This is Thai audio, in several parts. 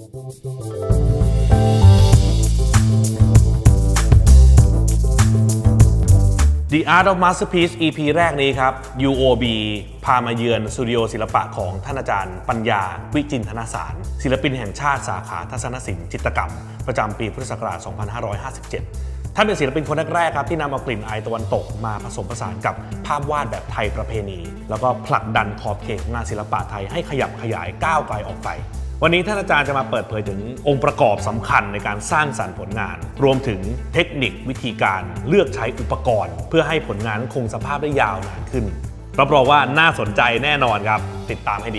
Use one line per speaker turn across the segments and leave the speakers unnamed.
The Art of Masterpiece EP แรกนี้ครับ UOB พามาเยือนสตูดิโอศิลปะของท่านอาจารย์ปัญญาวิจินทนสารศิลปินแห่งชาติสาขาทัศนศิลป์จิตรกรรมประจำปีพุทธศักราช 2557 ท่านเป็นศิลปินคนแรกๆครับที่นำเอากลิ่นอายตะวันตกมาผสมผสานกับภาพวาดแบบไทยประเพณีแล้วก็ผลักดันขอบเขตงานศิลปะไทยให้ขยับขยายก้าวไกลออกไปวันนี้ท่านอาจารย์จะมาเปิดเผยถึงองค์ประกอบสำคัญในการสร้างสรรค์ผลงานรวมถึงเทคนิควิธีการเลือกใช้อุปกรณ์เพื่อให้ผลงานคงสภาพได้ยาวนานขึ้นรับรองว่าน่าสนใจแน่นอนครับติดตามให้ดี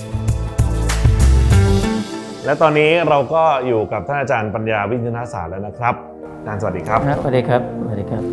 และตอนนี้เราก็อยู่กับท่านอาจารย์ปัญญาวิจินทนสารแล้วนะครับอาจารย์สวัสดีครับ
สวัสดีครับสวัสดีครับ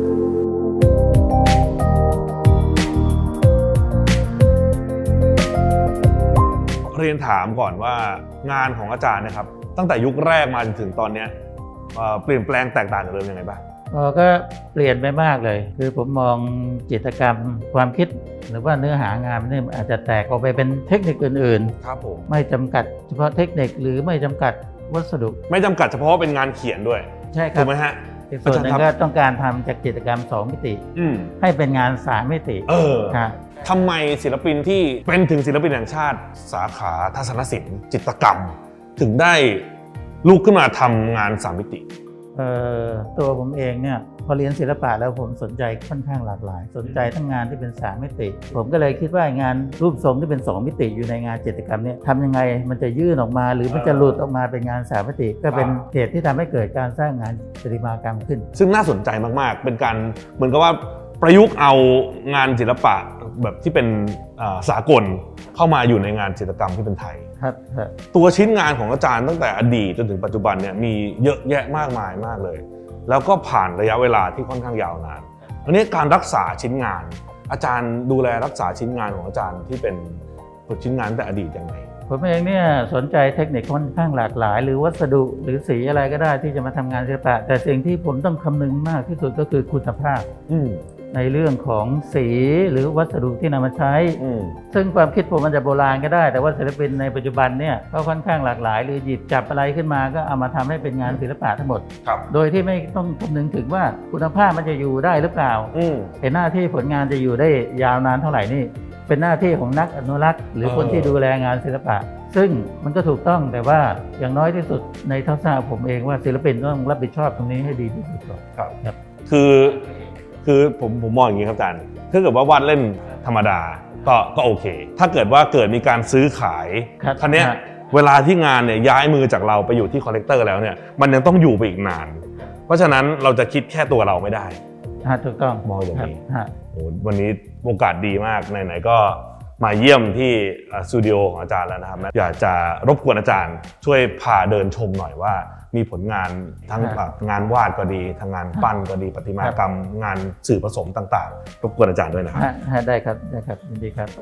เรียนถามก่อนว่างานของอาจารย์นะครับตั้งแต่ยุคแรกมาจนถึงตอนนี้เปลี่ยนแปลงแตกต่างจากเดิมยังไงบ้าง
ก็เปลี่ยนไปมากเลยคือผมมองจิตรกรรมความคิดหรือว่าเนื้อหางานนี่อาจจะแตกออกไปเป็นเทคนิคอื่นๆ
ครับผม
ไม่จำกัดเฉพาะเทคนิคหรือไม่จำกัดวัสดุ
ไม่จำกัดเฉพาะเป็นงานเขียนด้วย
ใช่ครับ
ถูกไหมฮะ
ส่วนหนึ่งก็ต้องการทำจากจิตรกรรม2มิติให้เป็นงาน3มิติ
ทำไมศิลปินที่เป็นถึงศิลปินแห่งชาติสาขาทัศนศิลป์จิตรกรรมถึงได้ลุกขึ้นมาทำงาน3มิติ
ตัวผมเองเนี่ยพอเรียนศิลปะแล้วผมสนใจค่อนข้างหลากหลายสนใจทั้งงานที่เป็น3มิติผมก็เลยคิดว่างานรูปทรงที่เป็น2มิติอยู่ในงานจิตรกรรมเนี่ยทำยังไงมันจะยื่นออกมาหรือมันจะหลุดออกมาเป็นงาน3มิติก็เป็นเหตุที่ทำให้เกิดการสร้างงานประติมากรรมขึ้น
ซึ่งน่าสนใจมากๆเป็นการเหมือนกับว่าประยุกต์เอางานศิลปะแบบที่เป็นสากลเข้ามาอยู่ในงานจิตรกรรมที่เป็นไทย
ครับ
ตัวชิ้นงานของอาจารย์ตั้งแต่อดีตจนถึงปัจจุบันเนี่ยมีเยอะแยะมากมายมากเลยแล้วก็ผ่านระยะเวลาที่ค่อนข้างยาวนานอันนี้การรักษาชิ้นงานอาจารย์ดูแลรักษาชิ้นงานของอาจารย์ที่เป็นชิ้นงานแต่อดีตยังไง
ผมเองเนี่ยสนใจเทคนิคค่อนข้างหลากหลายหรือวัสดุหรือสีอะไรก็ได้ที่จะมาทำงานศิลปะแต่สิ่งที่ผมต้องคำนึงมากที่สุดก็คือคุณภาพในเรื่องของสีหรือวัสดุที่นำมาใช้ซึ่งความคิดผมมันจะโบราณก็ได้แต่ว่าศิลปินในปัจจุบันเนี่ยก็ค่อนข้างหลากหลายหรือหยิบจับอะไรขึ้นมาก็เอามาทำให้เป็นงานศิลปะทั้งหมดโดยที่ไม่ต้องคำนึงถึงว่าคุณภาพมันจะอยู่ได้หรือเปล่าเป็นหน้าที่ผลงานจะอยู่ได้ยาวนานเท่าไหร่นี่เป็นหน้าที่ของนักอนุรักษ์หรือคนที่ดูแลงานศิลปะซึ่งมันก็ถูกต้องแต่ว่าอย่างน้อยที่สุดในทัศนะผมเองว่าศิลปินต้องรับผิดชอบตรงนี้ให้ดีที่สุดก่อน
ครับคือผมมองอย่างนี้ครับอาจารย์ถ้าเกิดว่าวาดเล่นธรรมดาก็โอเคถ้าเกิดว่าเกิดมีการซื้อขายครั้งนี้เวลาที่งานเนี่ยย้ายมือจากเราไปอยู่ที่คอลเลกเตอร์แล้วเนี่ยมันยังต้องอยู่ไปอีกนานเพราะฉะนั้นเราจะคิดแค่ตัวเราไม่ได้
ถูกต้อง
มองอย่างนี้วันนี้โอกาสดีมากไหนๆก็มาเยี่ยมที่สตูดิโอของอาจารย์แล้วนะครับอยากจะรบกวนอาจารย์ช่วยพาเดินชมหน่อยว่ามีผลงานทั้งงานวาดก็ดีทั้งงานปั้นก็ดีประติมากรรมงานสื่อผสมต่างๆรบกวนอาจารย์ด้วยนะครับ
ได้ครับยินดีครับ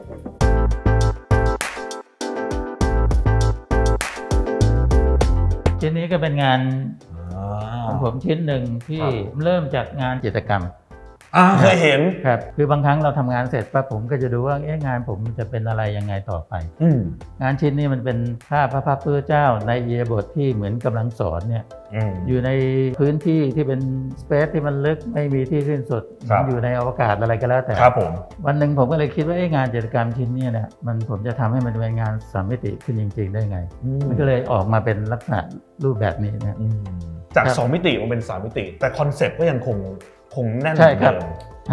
ชิ้นนี้ก็เป็นงานของผมชิ้นหนึ่งที่เริ่มจากงานจิตรกรรม
เคยเห็น
ครับคือบางครั้งเราทำงานเสร็จปั๊บผมก็จะดูว่างานผมจะเป็นอะไรยังไงต่อไปงานชิ้นนี้มันเป็นภาพพระพักตร์พุทธเจ้าในอิริยาบถที่เหมือนกำลังสอนเนี่ยอยู่ในพื้นที่ที่เป็นสเปซที่มันลึกไม่มีที่สิ้นสุดอยู่ในอวกาศอะไรก็แล้วแต่
ครับผม
วันหนึ่งผมก็เลยคิดว่างานจิตรกรรมชิ้นนี้เนี่ยผมจะทำให้มันเป็นงาน3มิติขึ้นจริงๆได้ไงมันก็เลยออกมาเป็นลักษณะรูปแบบนี้นะ
จาก2มิติมาเป็น3มิติแต่คอนเซ็ปต์ก็ยังคงแน่นเหมือนเดิม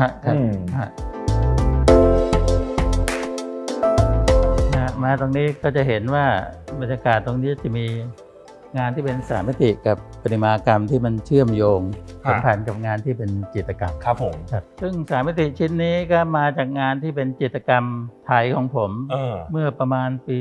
มาตรงนี้ก็จะเห็นว่าบรรยากาศตรงนี้จะมีงานที่เป็น3มิติกับประติมากรรมที่มันเชื่อมโยงสัมพันธ์กับงานที่เป็นจิตรกรรม
ครับผม
ซึ่ง3มิติชิ้นนี้ก็มาจากงานที่เป็นจิตรกรรมไทยของผมเมื่อประมาณปี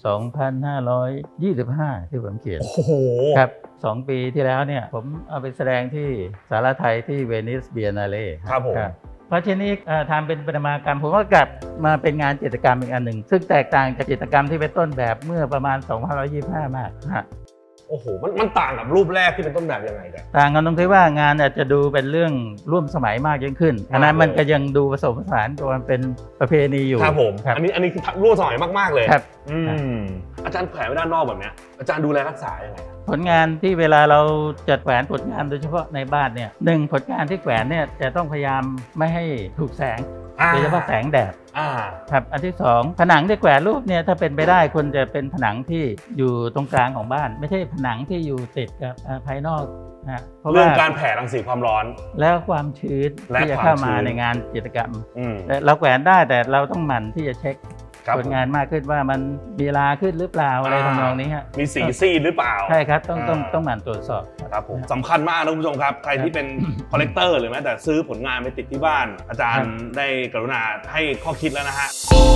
2525 ที่ผมเขียนครับ2 ปีที่แล้วเนี่ยผมเอาไปแสดงที่สาราไทยที่เวนิสเบียนนาเล่
ครับผม
เพราะชิ้นนี้ทำเป็นประติมากรรมผมก็กลับมาเป็นงานจิตรกรรมอีกอันหนึ่งซึ่งแตกต่างจากจิตรกรรมที่เป็นต้นแบบเมื่อประมาณ 2525 มาก
โอ้โหมันต่างกับรูปแรกที่เป็นต้นแบบยังไงกัน
ต่างกันตรงที่ว่างานอาจจะดูเป็นเรื่องร่วมสมัยมากยิ่งขึ้นอันนั้นมันก็ยังดูผสมผสานกับมันเป็นประเพณีอยู่
ครับผมอันนี้คือร่วมสมัยมากๆเลย
ครับ
อาจารย์แขวนไว้ด้านนอกแบบนี้อาจารย์ดูแลรักษายังไง
ผลงานที่เวลาเราจัดแขวนผลงานโดยเฉพาะในบ้านเนี่ยหนึ่งผลงานที่แขวนเนี่ยจะต้องพยายามไม่ให้ถูกแสงโดยเฉพาะแสงแดดครับอันที่2ผนังที่แขวนรูปเนี่ยถ้าเป็นไปได้ควรจะเป็นผนังที่อยู่ตรงกลางของบ้านไม่ใช่ผนังที่อยู่ติดกับภายนอกนะ
เรื่องการแผ่รังสีความร้อน
แล้วความชื้นที่จะเข้ามาในงานจิตรกรรมเราแขวนได้แต่เราต้องหมั่นที่จะเช็คผลงานมากขึ้นว่ามันมีลาขึ้นหรือเปล่าอะไรทำนองนี้ฮะ
มีสีซีดหรือเปล่า
ใช่ครับต้องหมั่นตรวจสอบ
ครับผมสำคัญมากนะคุณผู้ชมครับใครที่เป็นคอลเลกเตอร์หรือแม้แต่ซื้อผลงานไปติดที่บ้านอาจารย์ได้กรุณาให้ข้อคิดแล้วนะฮะ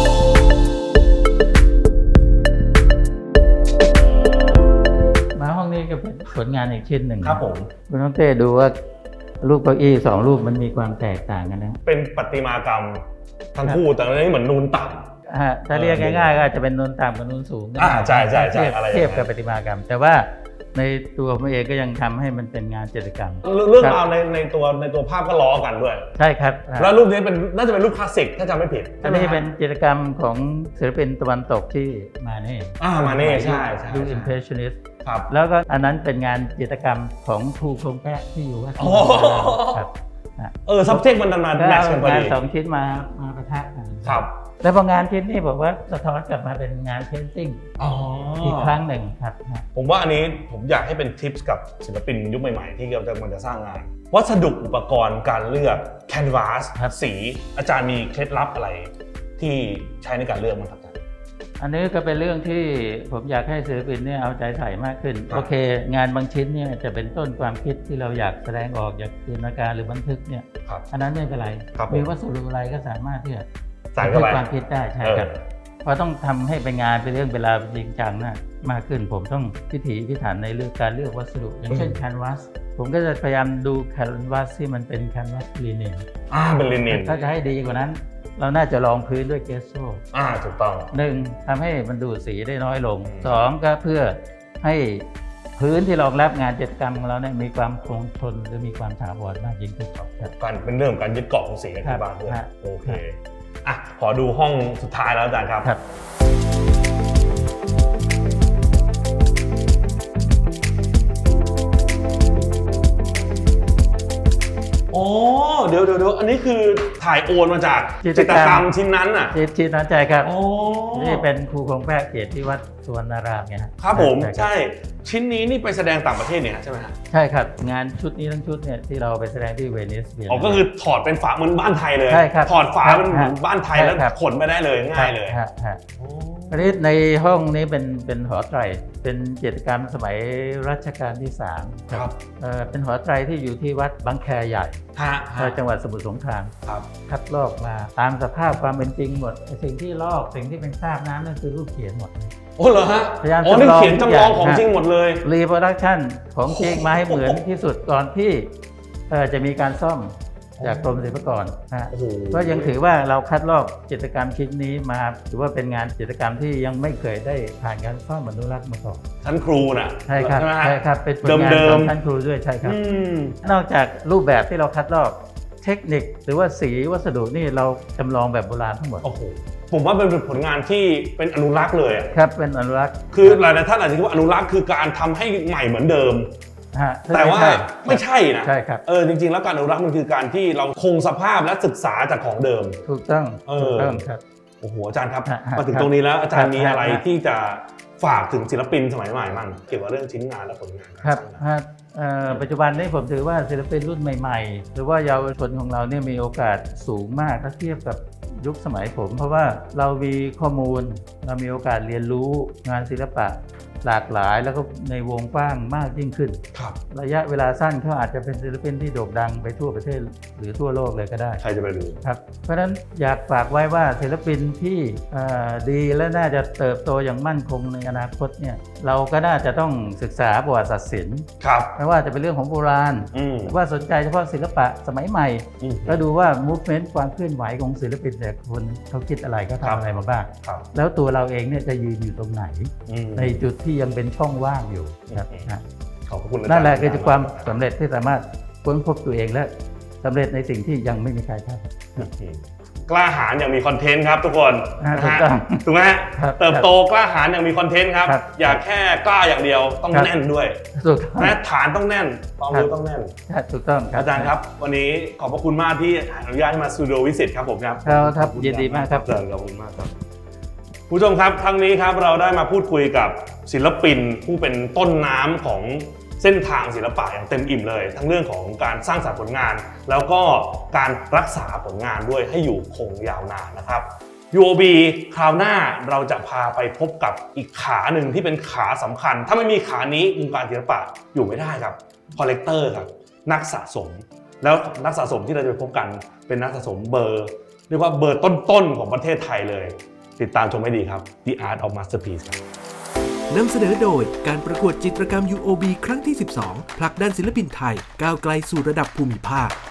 มาห้องนี้ก็เป็นผลงานอีกชิ้นหนึ่ง
ครับผม
คุณน้องเต้ดูว่ารูปเก้าอี้2รูปมันมีความแตกต่างกันนะ
เป็นประติมากรรมทั้งคู่แต่อันนี้เหมือนนูนต่ำ
ถ้าเรียกง่ายๆก็อาจจะเป็นนูนต่ำกับนูนสูง
ใช่
เทียบกับประติมากรรมแต่ว่าในตัวผมเองก็ยังทำให้มันเป็นงานจิตรกรรม
เรื่องราวในตัวภาพก็ล้อกันด้วย
ใช่ครับ
แล้วรูปนี้น่าจะเป็นรูปคลาสสิกถ้าจำไม่ผิด
อันนี้เป็นจิตรกรรมของศิลปินตะวันตกที่มาเน่
ใช่
ดู impressionist แล้วก็อันนั้นเป็นงานจิตรกรรมของครูโครงแพะที่อยู่วัดครับ
subject มันมาแมทช์กันพอดี
งาน2ชิ้นมาประทะกัน
ครับ
แล้วพองานชิ้นนี้บอกว่าสะท้อนกลับมาเป็นงานเพนติ้งอีกครั้งหนึ่งครับ
ผมว่าอันนี้ผมอยากให้เป็นทิปส์กับศิลปินยุคใหม่ๆที่กำลังจะสร้างงานวัสดุอุปกรณ์การเลือกแคนวาสสีอาจารย์มีเคล็ดลับอะไรที่ใช้ในการเลือกมั้งครับ
อันนี้ก็เป็นเรื่องที่ผมอยากให้ศิลปินเนี่ยเอาใจใส่มากขึ้นโอเคงานบางชิ้นเนี่ยจะเป็นต้นความคิดที่เราอยากแสดงออกอยากจินตนาการหรือบันทึกเนี่ยอันนั้นไม่เป็นไรมีวัสดุอะไรก็สามารถที่จะ
ใส่เข้าไป
ความคิดได้ใช่ครับเพราะต้องทำให้เป็นงานเป็นเรื่องเวลาจริงจังนะมากขึ้นผมต้องพิถีพิถันในเรื่องการเลือกวัสดุอย่างเช่นแคนวาสผมก็จะพยายามดูแคนวาสที่มันเป็นแคนวาสลินิน
เป็นลินิน
ถ้าจะให้ดีกว่านั้นเราน่าจะรองพื้นด้วยเกสโซ่
ถูกต้อง
1ทำให้มันดูดสีได้น้อยลง2ก็เพื่อให้พื้นที่รองรับงานจิตรกรรมของเราเนี่ยมีความคงทนหรือมีความถาวรมากยิ่งขึ้น
การเป็นเรื่องของการยึดเกาะของสีในบ้านด้วยโอเคขอดูห้องสุดท้ายแล้วอาจารย์ครับเดี๋ยวอันนี้คือถ่ายโอนมาจากจิตรกรรมชิ้นนั้นอ่ะ
ชิ้นนั้นใช่ครับนี่เป็นครูโครงแพะเกียรติที่วัดสุวรรณารามไง
ครับผมใช่ชิ้นนี้นี่ไปแสดงต่างประเทศเนี่ยใช่ไหมครับ
ใช่ครับงานชุดนี้ทั้งชุดเนี่ยที่เราไปแสดงที่เวนิส
ก็คือถอดเป็นฝาเหมือนบ้านไทยเลยถอดฝาเป็นเหมือนบ้านไทยแล้วขนไปได้เลยง่ายเลย
อันนี้ในห้องนี้เป็นหอไตรเป็นกิจกรรมสมัยรัชกาลที่3ครับเป็นหอไตรที่อยู่ที่วัดบางแคใหญ่จังหวัดสมุทรสงครามคัดลอกมาตามสภาพความเป็นจริงหมดสิ่งที่ลอกสิ่งที่เป็นคราบน้ำนั่นคือรูปเขียนหมด
เหรอฮะนี่เขียนจำลองของจริงหมดเลย
รีโปรดักชั่นของจริงมาให้เหมือนที่สุดก่อนที่จะมีการซ่อมจากกรมศิลปากรก็ยังถือว่าเราคัดลอกจิตรกรรมชิ้นนี้มาถือว่าเป็นงานจิตรกรรมที่ยังไม่เคยได้ผ่านการซ่อมอนุรักษ์มาก่อน
ชั้นครูน่ะ
ใช่ครับเป็นผลงานของชั้นครูด้วยใช่ครับนอกจากรูปแบบที่เราคัดลอกเทคนิคหรือว่าสีวัสดุนี่เราจำลองแบบโบราณทั้งหมด
ผมว่าเป็นผลงานที่เป็นอนุรักษ์เลย
ครับเป็นอนุรักษ์
คือหลายท่านอาจจะคิดว่าอนุรักษ์คือการทำให้ใหม่เหมือนเดิมแต่ว่าไม่ใช่นะ
ใช่ครับ
จริงๆแล้วการอนุรักษ์มันคือการที่เราคงสภาพและศึกษาจากของเดิม
ถูกต้องครับ
โอ้โหอาจารย์ครับมาถึงตรงนี้แล้วอาจารย์มีอะไรที่จะฝากถึงศิลปินสมัยใหม่มั่งเกี่ยวกับเรื่องชิ้นงานและผลงาน
ครับปัจจุบันนี้ผมถือว่าศิลปินรุ่นใหม่ๆหรือว่าเยาวชนของเราเนี่ยมีโอกาสสูงมากถ้าเทียบกับยุคสมัยผมเพราะว่าเรามีข้อมูลเรามีโอกาสเรียนรู้งานศิลปะหลากหลายแล้วก็ในวงกว้างมากยิ่งขึ้นระยะเวลาสั้นเขาอาจจะเป็นศิลปินที่โด่งดังไปทั่วประเทศหรือทั่วโลกเลยก็ได้
ใครจะไปรู้
ครับเพราะฉะนั้นอยากฝากไว้ว่าศิลปินที่ดีและน่าจะเติบโตอย่างมั่นคงในอนาคตเนี่ยเราก็น่าจะต้องศึกษาประวัติศาสตร์ศิลป์ไม่ว่าจะเป็นเรื่องของโบราณหรือว่าสนใจเฉพาะศิลปะสมัยใหม่ก็ดูว่า movement ความเคลื่อนไหวของศิลปินแต่คนเขาคิดอะไรก็ทำอะไรมาบ้างแล้วตัวเราเองเนี่ยจะยืนอยู่ตรงไหนในจุดที่ยังเป็นช่องว่างอยู่ครับ
ขอบคุณ
นั่นแหละคือความสำเร็จที่สามารถค้นพบตัวเองและสำเร็จในสิ่งที่ยังไม่มีใครท
กล้าหาญอย่างมีคอนเทนต์ครับทุกคนนะฮะถูกไหมฮะเติบโตกล้าหาญอย่างมีคอนเทนต์ครับอย่าแค่กล้าอย่างเดียวต้องแน่นด้วยนะฐานต้องแน่นความรู้ต้องแน่น
ถูกต้อง
อาจารย์ครับวันนี้ขอบพระคุณมากที่อนุญาตให้มาสตูดิโอวิสิตครับผมครับ
ครับยินดีมากครับ
ขอบคุณมากครับผู้ชมครับครั้งนี้ครับเราได้มาพูดคุยกับศิลปินผู้เป็นต้นน้ำของเส้นทางศิลปะอย่างเต็มอิ่มเลยทั้งเรื่องของการสร้างสรรค์ผลงานแล้วก็การรักษาผลงานด้วยให้อยู่คงยาวนานนะครับ UOB คราวหน้าเราจะพาไปพบกับอีกขาหนึ่งที่เป็นขาสำคัญถ้าไม่มีขานี้วงการศิลปะอยู่ไม่ได้ครับคอลเลกเตอร์ครับนักสะสมแล้วนักสะสมที่เราจะไปพบกันเป็นนักสะสมเบอร์เรียกว่าเบอร์ต้นๆของประเทศไทยเลยติดตามชมให้ดีครับ The Art of Masterpiece ครับ
นำเสนอโดยการประกวดจิตรกรรม UOB ครั้งที่ 12 ผลักดันศิลปินไทยก้าวไกลสู่ระดับภูมิภาค